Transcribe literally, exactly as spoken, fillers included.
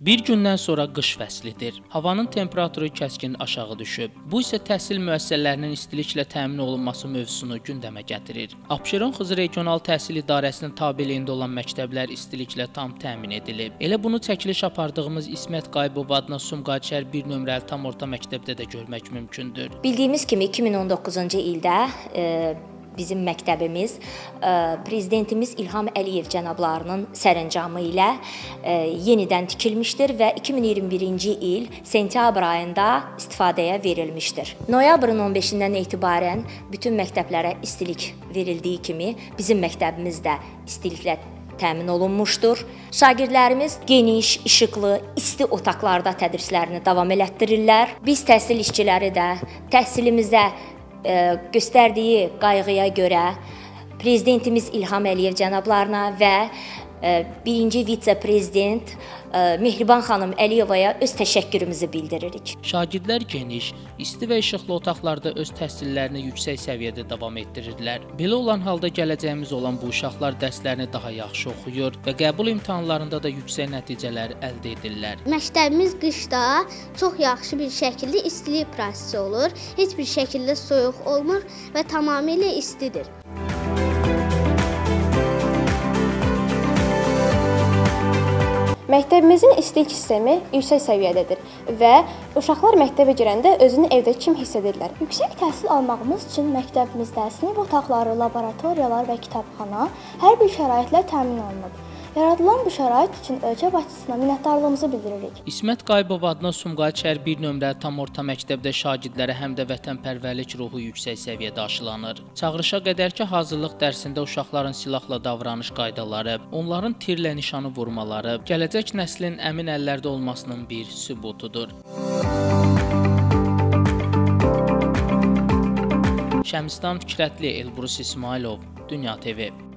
Bir gündən sonra qış fəslidir. Havanın temperaturu kəskin aşağı düşüb. Bu isə təhsil müəssisələrinin istiliklə təmin olunması mövzusunu gündəmə gətirir. Abşeron Xızı Regional Təhsil İdarəsinin tabeliyində olan məktəblər istiliklə tam təmin edilib. Elə bunu çəkiliş apardığımız İsmət Qayıbov adına Sumqayıt şəhər bir nömrəli tam orta məktəbdə də görmək mümkündür. Bildiyimiz kimi iki min on doqquzuncu ildə e bizim məktəbimiz prezidentimiz İlham Əliyev cənablarının sərəncamı ilə yenidən tikilmişdir və iki min iyirmi birinci il sentyabr ayında istifadəyə verilmişdir. Noyabrın on beşindən etibarən bütün məktəblərə istilik verildiyi kimi bizim məktəbimiz də istiliklə təmin olunmuşdur. Şagirdlərimiz geniş, işıqlı, isti otaqlarda tədrislərini davam elətdirirlər. Biz təhsil işçiləri də təhsilimizə göstərdiyi qayğıya görə prezidentimiz İlham Əliyev cənablarına və birinci vitse-prezident Mehriban xanım Əliyevaya öz təşəkkürümüzü bildiririk. Şagirdlər geniş, isti və işıqlı otaqlarda öz təhsillərini yüksək səviyyədə davam etdirirlər. Belə olan halda gələcəyimiz olan bu uşaqlar dərslərini daha yaxşı oxuyur və qəbul imtahanlarında da yüksək nəticələr əldə edirlər. Məktəbimiz qışda çox yaxşı bir şəkildə istilik prosesi olur. Heç bir şəkildə soyuq olmur və tamamilə istidir. Məktəbimizin istilik sistemi yüksək səviyyədədir və uşaqlar məktəbə girəndə özünü evdə kim hiss edirlər. Yüksək təhsil almağımız üçün məktəbimizdə sinif otaqları, laboratoriyalar və kitabxana hər bir şəraitlə təmin olunub. Yaradılan bu şərait üçün ölkə başçısına minnətdarlığımızı bildiririk. İsmət Qayıbov adına Sumqayıt şəhər bir nömrəli tam orta məktəbdə şagirdlərə həm də vətənpərvərlik ruhu yüksək səviyyədə aşılanır. Çağırışa qədərki hazırlıq dərsində uşaqların silahla davranış qaydaları, onların tirlə nişanı vurmaları, gələcək nəslin əmin əllərdə olmasının bir sübutudur. Şəmsdan Fikrətli, Elbrus İsmailov, Dünya T V.